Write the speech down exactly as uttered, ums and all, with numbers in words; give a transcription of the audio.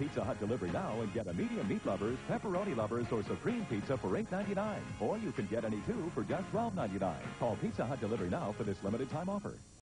Pizza Hut delivery now and get a medium meat lovers, pepperoni lovers, or supreme pizza for eight ninety-nine. Or you can get any two for just twelve ninety-nine. Call Pizza Hut delivery now for this limited time offer.